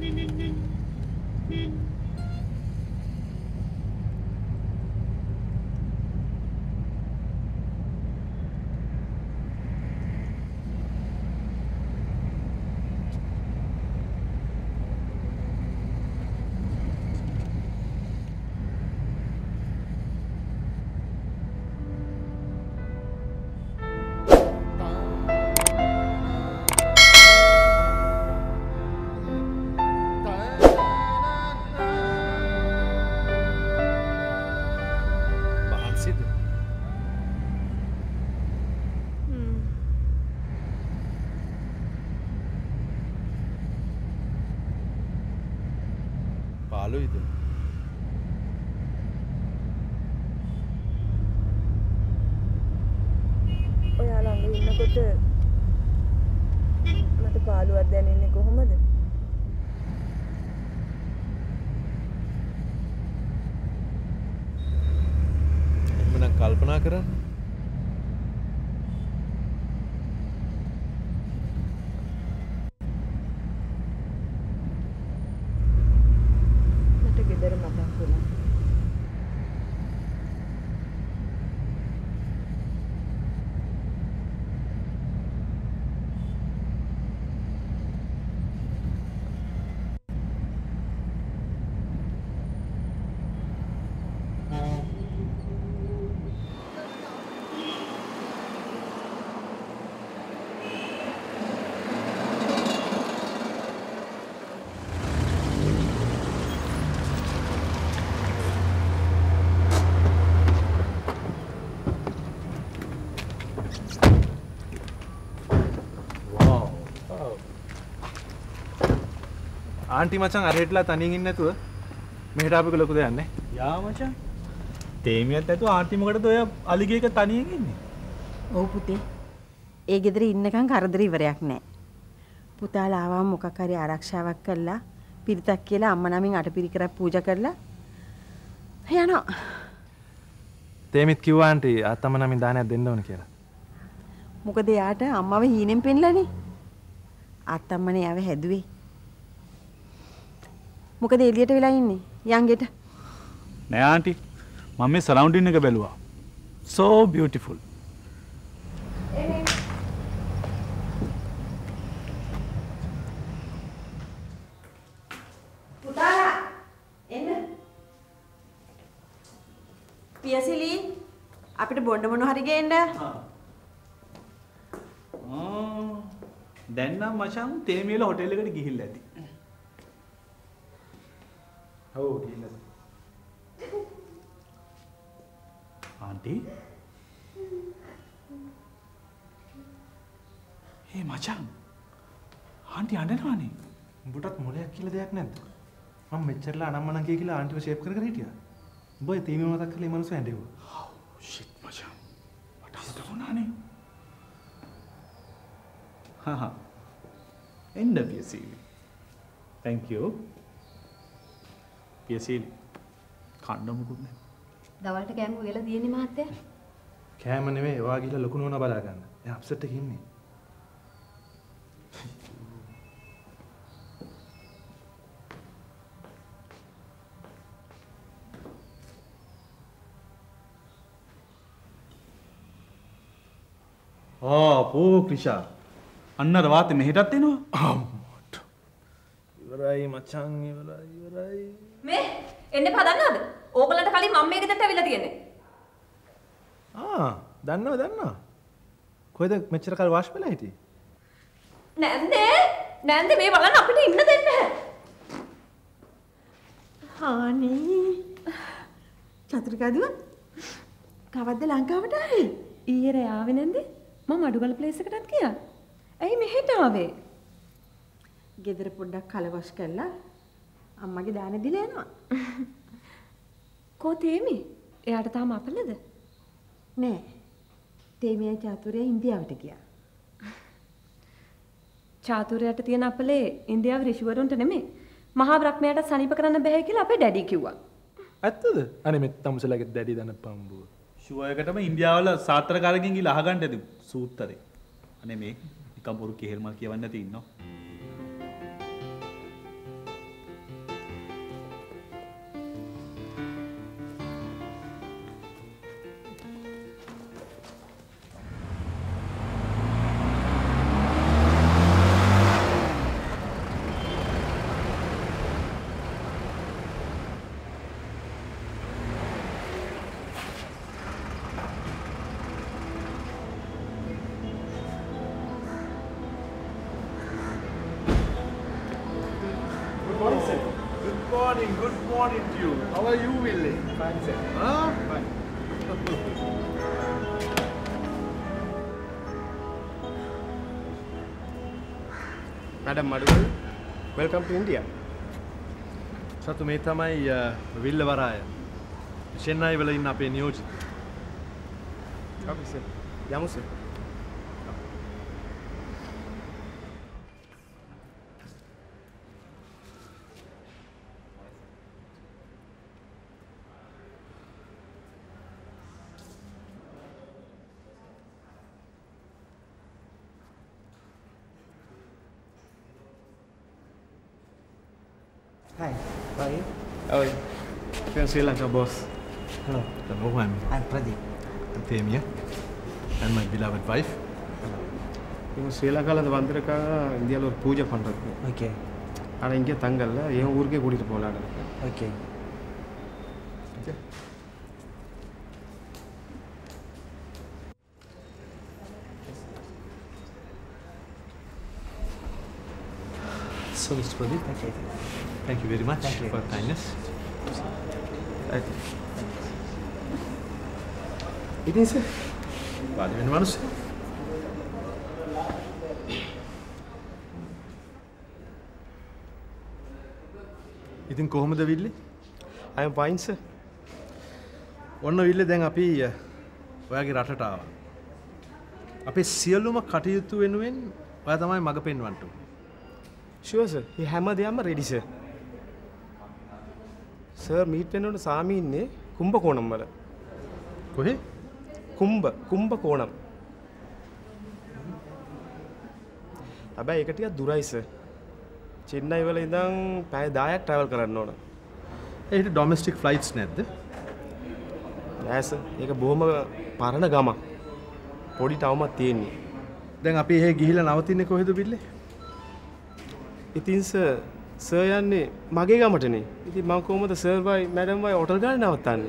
පාළුයිද? ඔයා ළඟ ඉන්නකොට මට පාළුවක් දැනෙන්නේ කොහොමද? එහෙනම් කල්පනා කරන්න. ගෙදර මතක් වුණා. ආන්ටි මචං අර හෙට්ලා තනියෙන් ඉන්නේ නැතුව මෙහෙට ආපෙක ලොකු දෙයක් නැහැ. යා මචං. තේමියත් නැතුව ආන්ටි මොකටද ඔය අලිගේක තනියෙන් ඉන්නේ? ඔව් පුතේ. ඒ ගෙදර ඉන්නකම් කරදර ඉවරයක් නැහැ. පුතාලා ආවම මොකක් හරි ආරක්ෂාවක් කළා පිරිතක් කියලා අම්මා නමින් අටපිරිකරක් පූජා කරලා යනවා. තේමිත් කිව්වා ආන්ටි ආත්තම නමින් දානයක් දෙන්න ඕන කියලා. මොකද යාට අම්මව හීනෙන් පෙන්නලානේ. ආත්තම්මනේ ආව හැදුවේ. මොකද එළියට වෙලා ඉන්නේ යංගෙට නෑ ආන්ටි මම මේ සරවුන්ඩින් එක බැලුවා so beautiful පුතාලා එන්න පියසිලි අපිට බොන්න මොන හරි ගේන්න දැන් නම් මචං තේමියල හොටෙල් එකට ගිහිල්ලා ඇති ඔව් ගිහිල්ලා. ආන්ටි. හේ මචං. ආන්ටි අඬනවානේ. උඹටත් මොලයක් කියලා දෙයක් නැද්ද? මම මෙච්චරලා අනම්මනම් කියලා ආන්ටිව ෂේප් කර කර හිටියා. උඹ ඒ තීමේ මතක් කරලා මේ මනුස්සයා ඇඬෙව්වා. shit මචං. මට අමතක වුණානේ. හහ. එන්න පියසීලි. thank you. පියසීලි. කන්න මොකුත් නැහැ. දවල්ට කෑම උයලා තියෙන්නේ මහත්තයා. කෑම නෙවෙයි, ඔයා ගිහලා ලොකු නෝනා බලා ගන්න. එයා අප්සෙට් එකේ ඉන්නේ. පෝ ක්‍රිෂා. අන්න අර වාතේ මෙහෙටත් එනවා. අම්මට. ඉවරයි මචං ඉවරයි. මේ එන්න පදන්නවද? ඕගලන්ට කලින් මම මේ ගෙදරට ඇවිල්ලා තියෙන්නේ. දන්නවා. කොහෙද මෙච්චර කල් වාෂ් වෙලා හිටියේ? නැන්දේ මේ බලන්න අපිට ඉන්න දෙන්නේ නැහැ. හානේ. චතුරිකාදුව කවද්ද ලංකාවට ආවේ? ඊයේ රෑ ආවේ නැන්දේ? මම අඩුගල ප්ලේස් එකටත් ගියා. ඇයි මෙහෙට ආවේ? ගෙදර පොඩ්ඩක් කලවස් කරලා අම්මගේ දාන දීලා යනවා. කෝ තේමි? එයාට තාම අපලද? නෑ. තේමියයි චාතුරයයි ඉන්දියාවට ගියා. චාතුරයට තියෙන අපලේ ඉන්දියාවේ ඍෂිවරුන්ට නෙමෙයි. මහා බ්‍රහ්මයාට සනීප කරන්න බෑ කියලා අපේ ඩැඩි කිව්වා. ඇත්තද? අනේ මේ තමුසලගේ ඩැඩි දන පම්බුව. ෂුවර් එකටම ඉන්දියාවල සාත්‍රකාරකින් ගිහලා අහගන්න ඇති සූත්‍රේ. අනේ මේ නිකම් බොරු කෙහෙල් මල් කියවන්න නැති ඉන්නවා. morning, sir. Good morning. Good morning to you. How are you, Willie? Fine, sir. Huh? Fine. Madam Madhu, welcome to India. සතු මේ තමයි විල්ල වරාය. චෙන්නයි වල ඉන්න අපේ නියෝජිත. Okay, sir. යමු, sir. Hi, how are you? Oh, from Sri Lanka, boss. Hello, Hello, I'm Pradeep. Temia and my beloved wife. இவங்க ஸ்ரீலங்காவில் வந்திருக்காங்க இந்தியாவில் ஒரு பூஜை பண்ணுறது. Okay, ஆனால் இங்கே தங்கல்ல என் ஊருக்கே கூட்டிகிட்டு போகலான்னு இருக்கேன். okay. So, Mr. Pradeep, Okay. thank you very much Thank you. for your kindness. ඉතින් සර් වාඩි වෙන්න මනුස්ස. ඉතින් කොහොමද විල්ලි? I am fine, sir. ඔන්න විල්ලි දැන් අපි ඔයාගේ රටට ආවා. අපේ සියලුම කටයුතු වෙනුවෙන් ඔයා තමයි මඟ පෙන්වන්න ඕනේ. Sure, sir. මේ හැම දෙයක්ම ready, sir. සර් මීට් වෙනකොට සාමි ඉන්නේ කුම්භකෝණම් වල. කොහේ? කුම්භකෝණම්. හැබැයි ඒක ටිකක් දුරයි, sir. චෙන්නයි වල ඉඳන් පැය 10ක් travel කරන්න ඕන. ඒකට ඩොමෙස්ටික් ෆ්ලයිට්ස් නැද්ද? නෑ, sir. ඒක බොහොම පරණ ගමක්. පොඩි තවමත් තියෙන්නේ. දැන් අපි එහෙ ගිහිල්ලා නවතින්නේ කොහෙද විල්ලි? ඉතින් සර් යන්නේ මගේ ගමටනේ. ඉතින් මම කොහොමද sir why madam why hotel ගානේ නවත්තන්නේ?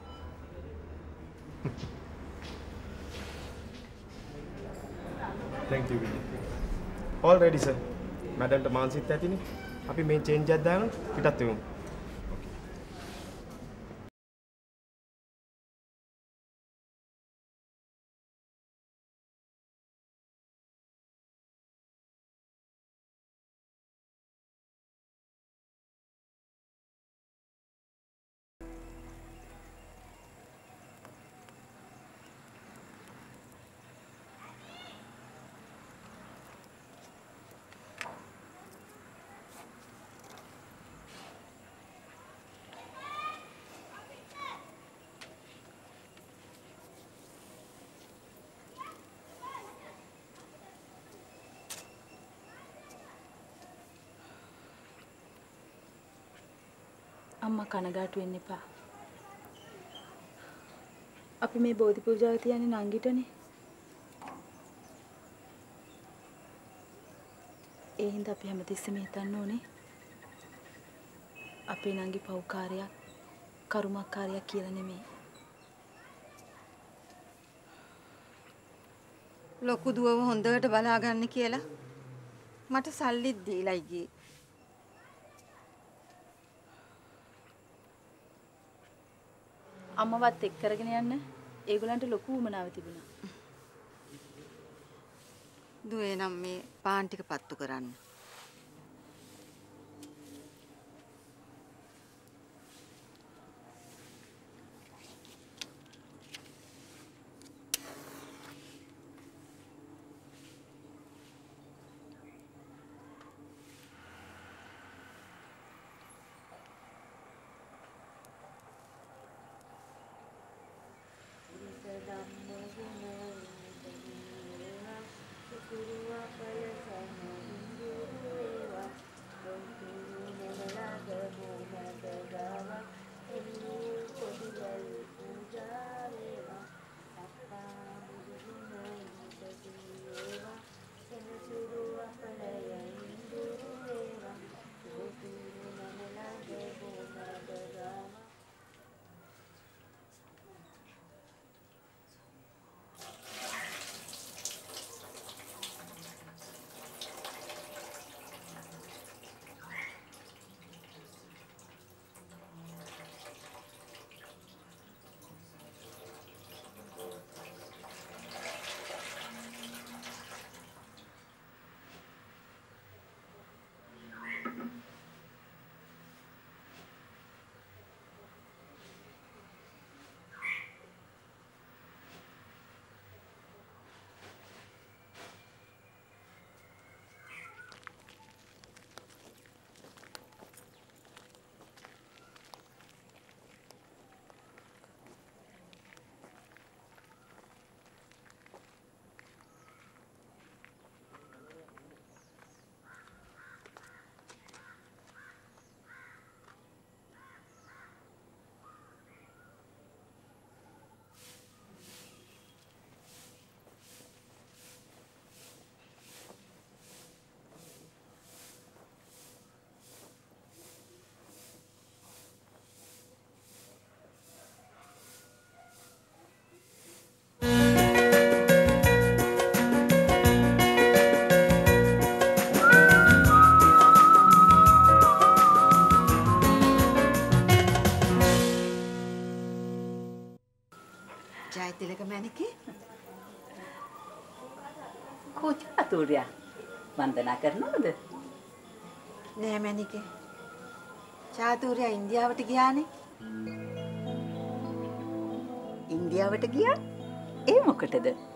Thank you විල්ලි. All ready, sir. මැඩම්ට මානසිත් ඇතිනේ. අපි මේ චේන්ජ් එකක් දාගෙන පිටත් වෙමු. අම්මා කනගාටු වෙන්න එපා. අපි මේ බෝධි පූජාව තියන්නේ නංගිටනේ. ඒ හින්දා අපි හැමතිස්සෙම හිතන්න ඕනේ අපේ නංගි පව්කාරයක් කරුමක්කාරයක් කියලා නෙමෙයි. ලොකු දුවව හොඳට බලා ගන්න කියලා මට සල්ලිත් දීලා ගියේ. අම්මවත් එක් කරගෙන යන්න ඒගොල්ලන්ට ලොකු උමනාවක් තිබුණා. දුවේ නම් මේ පාන් ටික පත්තු කරන්න. Guru apa ya sama Chathurya වන්දනා කරනවද? නෑ මැනිකේ. චාතුර්යා ඉන්දියාවට ගියානේ. ඉන්දියාවට ගියා? ඒ මොකටද?